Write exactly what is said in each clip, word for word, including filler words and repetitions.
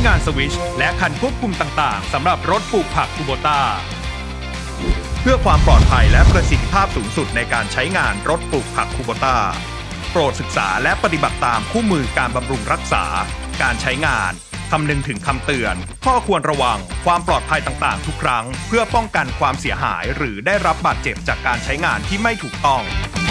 งานสวิตช์และคันควบคุมต่างๆสำหรับรถปลูกผักคูโบต้าเพื่อความปลอดภัยและประสิทธิภาพสูงสุดในการใช้งานรถปลูกผักคูโบต้าโปรดศึกษาและปฏิบัติตามคู่มือการบำรุงรักษาการใช้งานคำนึงถึงคำเตือนข้อควรระวังความปลอดภัยต่างๆทุกครั้งเพื่อป้องกันความเสียหายหรือได้รับบาดเจ็บจากการใช้งานที่ไม่ถูกต้อง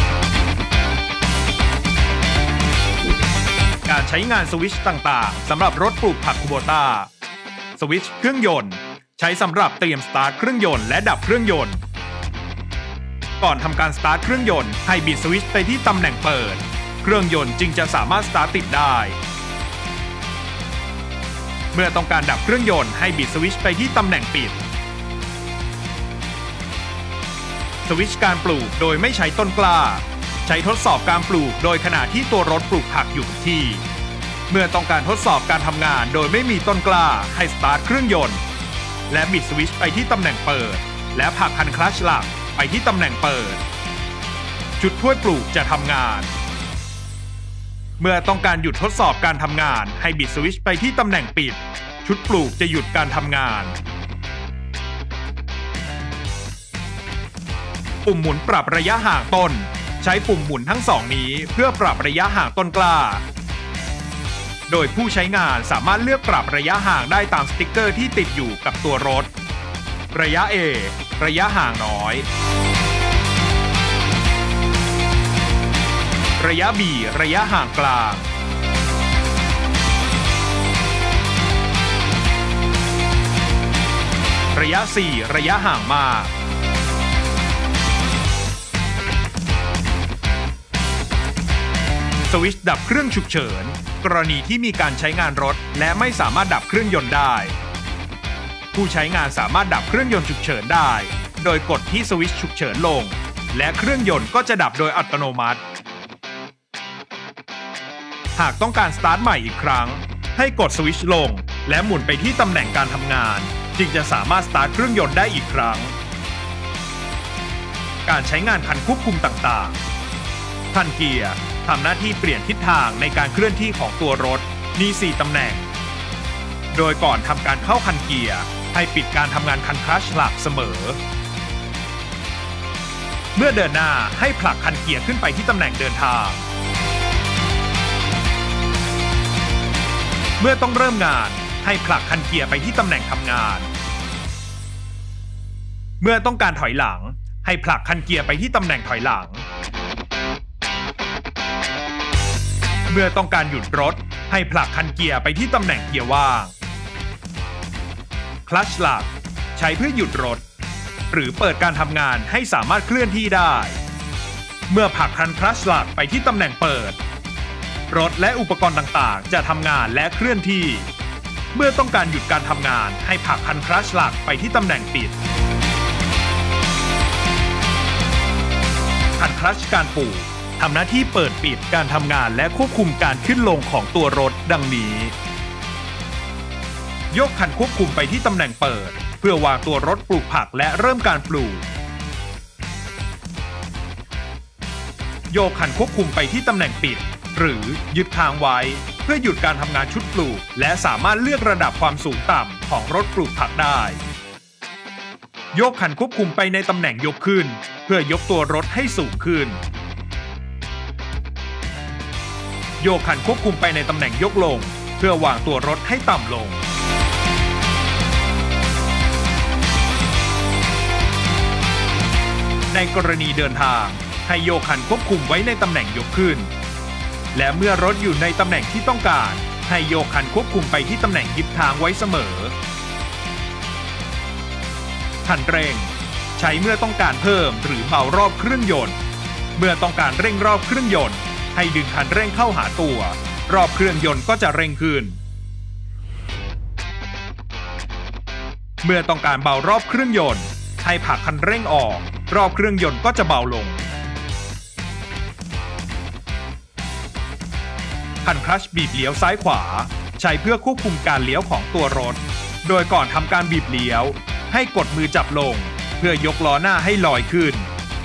การใช้งานสวิตช์ต่างๆสำหรับรถปลูกผักคูโบต้าสวิตช์เครื่องยนต์ใช้สำหรับเตรียมสตาร์ทเครื่องยนต์และดับเครื่องยนต์ก่อนทำการสตาร์ทเครื่องยนต์ให้บิดสวิตช์ไปที่ตำแหน่งเปิดเครื่องยนต์จึงจะสามารถสตาร์ทติดได้เมื่อต้องการดับเครื่องยนต์ให้บิดสวิตช์ไปที่ตำแหน่งปิดสวิตช์การปลูกโดยไม่ใช้ต้นกล้าใช้ทดสอบการปลูกโดยขณะที่ตัวรถปลูกผักอยู่กับที่เมื่อต้องการทดสอบการทำงานโดยไม่มีต้นกล้าให้สตาร์ทเครื่องยนต์และบิดสวิตช์ไปที่ตำแหน่งเปิดและผลักคันคลัตช์หลักไปที่ตำแหน่งเปิดจุดถ้วยปลูกจะทำงานเมื่อต้องการหยุดทดสอบการทำงานให้บิดสวิตช์ไปที่ตำแหน่งปิดชุดปลูกจะหยุดการทำงานปุ่มหมุนปรับระยะห่างต้นใช้ปุ่มหมุนทั้งสองนี้เพื่อปรับระยะห่างต้นกล้าโดยผู้ใช้งานสามารถเลือกปรับระยะห่างได้ตามสติ๊กเกอร์ที่ติดอยู่กับตัวรถระยะ A ระยะห่างน้อยระยะ B ระยะห่างกลางระยะ C ระยะห่างมากสวิตช์ดับเครื่องฉุกเฉินกรณีที่มีการใช้งานรถและไม่สามารถดับเครื่องยนต์ได้ผู้ใช้งานสามารถดับเครื่องยนต์ฉุกเฉินได้โดยกดที่สวิตช์ฉุกเฉินลงและเครื่องยนต์ก็จะดับโดยอัตโนมัติหากต้องการสตาร์ทใหม่อีกครั้งให้กดสวิตช์ลงและหมุนไปที่ตำแหน่งการทำงานจึงจะสามารถสตาร์ทเครื่องยนต์ได้อีกครั้งการใช้งานคันควบคุมต่างๆคันเกียร์ทำหน้าที่เปลี่ยนทิศทางในการเคลื่อนที่ของตัวรถมีสี่ตำแหน่งโดยก่อนทำการเข้าคันเกียร์ให้ปิดการทำงานคันคลัตช์หลักเสมอเมื่อเดินหน้าให้ผลักคันเกียร์ขึ้นไปที่ตำแหน่งเดินทางเมื่อต้องเริ่มงานให้ผลักคันเกียร์ไปที่ตำแหน่งทำงานเมื่อต้องการถอยหลังให้ผลักคันเกียร์ไปที่ตำแหน่งถอยหลังเมื่อต้องการหยุดรถให้ผลักคันเกียร์ไปที่ตำแหน่งเกียร์ว่างคลัตช์หลักใช้เพื่อหยุดรถหรือเปิดการทำงานให้สามารถเคลื่อนที่ได้เมื่อผลักคันคลัตช์หลักไปที่ตำแหน่งเปิดรถและอุปกรณ์ต่างๆจะทำงานและเคลื่อนที่เมื่อต้องการหยุดการทำงานให้ผลักคันคลัตช์หลักไปที่ตำแหน่งปิดคันคลัตช์การปลูกทำหน้าที่เปิดปิดการทำงานและควบคุมการขึ้นลงของตัวรถดังนี้ยกคันควบคุมไปที่ตำแหน่งเปิดเพื่อวางตัวรถปลูกผักและเริ่มการปลูกโยกคันควบคุมไปที่ตำแหน่งปิดหรือยึดค้างไว้เพื่อหยุดการทำงานชุดปลูกและสามารถเลือกระดับความสูงต่ำของรถปลูกผักได้โยกคันควบคุมไปในตำแหน่งยกขึ้นเพื่อยกตัวรถให้สูงขึ้นโยกคันควบคุมไปในตำแหน่งยกลงเพื่อวางตัวรถให้ต่ำลงในกรณีเดินทางให้โยกคันควบคุมไว้ในตำแหน่งยกขึ้นและเมื่อรถอยู่ในตำแหน่งที่ต้องการให้โยกคันควบคุมไปที่ตำแหน่งยึดทางไว้เสมอคันเร่งใช้เมื่อต้องการเพิ่มหรือเบารอบเครื่องยนต์เมื่อต้องการเร่งรอบเครื่องยนต์ให้ดึงคันเร่งเข้าหาตัวรอบเครื่องยนต์ก็จะเร่งขึ้นเมื่อต้องการเบารอบเครื่องยนต์ให้ผลักคันเร่งออกรอบเครื่องยนต์ก็จะเบาลงคันคลัตช์บีบเลี้ยวซ้ายขวาใช้เพื่อควบคุมการเลี้ยวของตัวรถโดยก่อนทำการบีบเลี้ยวให้กดมือจับลงเพื่อยกล้อหน้าให้ลอยขึ้น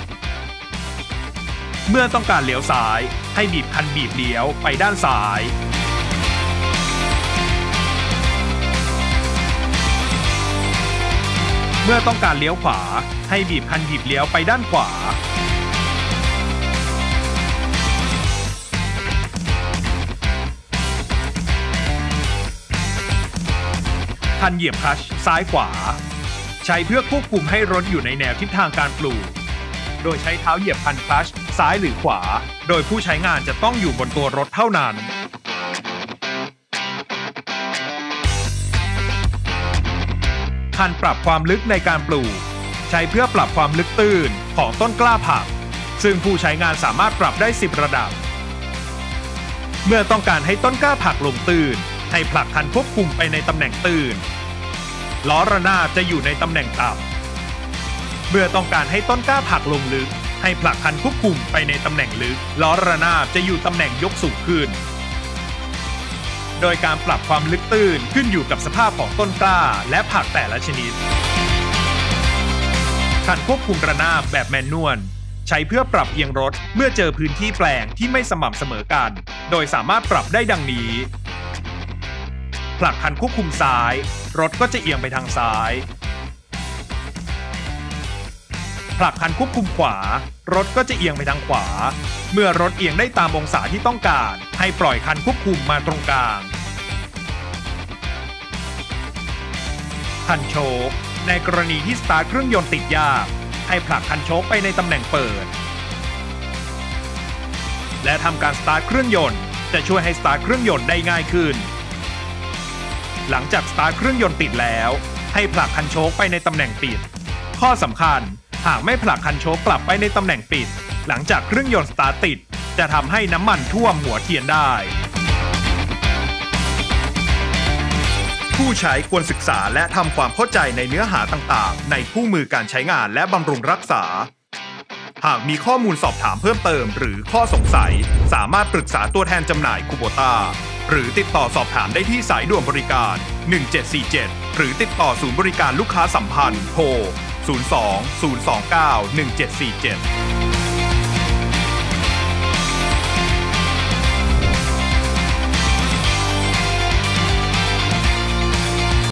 เมื่อต้องการเลี้ยวซ้ายให้บีบคันบีบเลี้ยวไปด้านซ้ายเมื่อต้องการเลี้ยวขวาให้บีบคันหยิบเลี้ยวไปด้านขวาคันเหยียบคลัตช์ซ้ายขวาใช้เพื่อควบคุมให้รถอยู่ในแนวทิศทางการปลูกโดยใช้เท้าเหยียบคันคลัตช์ซ้ายหรือขวาโดยผู้ใช้งานจะต้องอยู่บนตัวรถเท่านั้นคันปรับความลึกในการปลูกใช้เพื่อปรับความลึกตื้นของต้นกล้าผักซึ่งผู้ใช้งานสามารถปรับได้สิบระดับเมื่อต้องการให้ต้นกล้าผักลงตื้นให้ผลักคันควบคุมไปในตำแหน่งตื้นล้อระนาบจะอยู่ในตำแหน่งต่ำเมื่อต้องการให้ต้นกล้าผักลงลึกให้ผลักคันควบคุมไปในตำแหน่งลึกล้อระนาบจะอยู่ตำแหน่งยกสูงขึ้นโดยการปรับความลึกตื้นขึ้นอยู่กับสภาพของต้นกล้าและผักแต่ละชนิดคันควบคุมระนาบแบบแมนนวลใช้เพื่อปรับเอียงรถเมื่อเจอพื้นที่แปลงที่ไม่สม่ำเสมอกันโดยสามารถปรับได้ดังนี้ผลักคันควบคุมซ้ายรถก็จะเอียงไปทางซ้ายผลักคันควบคุมขวารถก็จะเอียงไปทางขวาเมื่อรถเอียงได้ตามองศาที่ต้องการให้ปล่อยคันควบคุมมาตรงกลางคันโชคในกรณีที่สตาร์ทเครื่องยนต์ติดยากให้ผลักคันโชคไปในตำแหน่งเปิดและทำการสตาร์ทเครื่องยนต์จะช่วยให้สตาร์ทเครื่องยนต์ได้ง่ายขึ้นหลังจากสตาร์ทเครื่องยนต์ติดแล้วให้ผลักคันโชคไปในตำแหน่งปิดข้อสำคัญหากไม่ผลักคันโชคกลับไปในตำแหน่งปิดหลังจากเครื่องยนต์สตาร์ทติดจะทำให้น้ำมันท่วมหัวเทียนได้ผู้ใช้ควรศึกษาและทำความเข้าใจในเนื้อหาต่างๆในคู่มือการใช้งานและบำรุงรักษาหากมีข้อมูลสอบถามเพิ่มเติมหรือข้อสงสัยสามารถปรึกษาตัวแทนจำหน่ายคูโบต้าหรือติดต่อสอบถามได้ที่สายด่วนบริการหนึ่งเจ็ดสี่เจ็ดหรือติดต่อศูนย์บริการลูกค้าสัมพันธ์โทรศูนย์ สอง ศูนย์ สอง เก้า หนึ่ง เจ็ด สี่ เจ็ด